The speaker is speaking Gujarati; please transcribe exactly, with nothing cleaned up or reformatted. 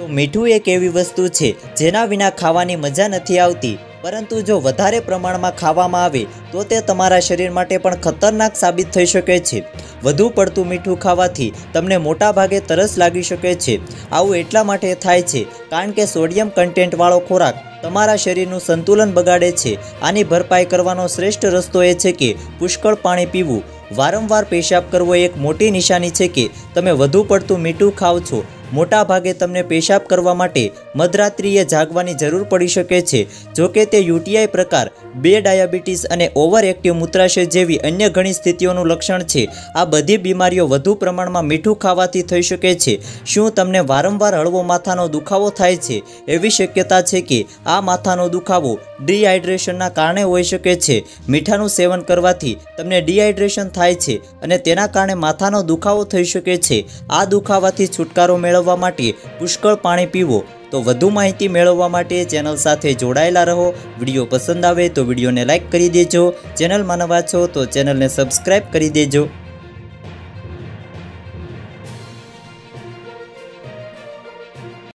મીઠું એક એવી વસ્તુ છે જેના વિના ખાવાની મજા નથી આવતી, પરંતુ જો વધારે પ્રમાણમાં ખાવામાં આવે તો તે તમારા શરીર માટે પણ ખતરનાક સાબિત થઈ શકે છે। વધુ પડતું મીઠું ખાવાથી તમને મોટા ભાગે તરસ લાગી શકે છે। આવું એટલા માટે થાય છે કારણ કે સોડિયમ કન્ટેન્ટ વાળો ખોરાક તમારા શરીરનું સંતુલન બગાડે છે। આની ભરપાઈ કરવાનો શ્રેષ્ઠ રસ્તો એ છે કે પુષ્કળ પાણી પીવું। વારંવાર પેશાબ કરવો એક મોટી નિશાની છે કે તમે વધુ પડતું મીઠું ખાવ છો। મોટા ભાગે તમને પેશાબ કરવા માટે મધરાત્રિએ જાગવાની જરૂર પડી શકે છે। જો કે તે યુટીઆઈ પ્રકાર બે, ડાયાબિટીસ અને ઓવર એક્ટિવ મૂત્રાશય જેવી અન્ય ઘણી સ્થિતિઓનું લક્ષણ છે। આ બધી બીમારીઓ વધુ પ્રમાણમાં મીઠું ખાવાથી થઈ શકે છે। શું તમને વારંવાર હળવો માથાનો દુખાવો થાય છે? એવી શક્યતા છે કે આ માથાનો દુખાવો ડિહાઇડ્રેશનના કારણે હોઈ શકે છે। મીઠાનું સેવન કરવાથી તમને ડિહાઇડ્રેશન થાય છે અને તેના કારણે માથાનો દુખાવો થઈ શકે છે। આ દુખાવાથી છુટકારો મેળવવા માટે પુષ્કળ પાણી પીવો। તો વધુ માહિતી મેળવવા માટે ચેનલ સાથે જોડાયેલા રહો। વિડીયો પસંદ આવે તો વિડીયોને લાઇક કરી દેજો। ચેનલમાં નવા છો તો ચેનલને સબસ્ક્રાઇબ કરી દેજો।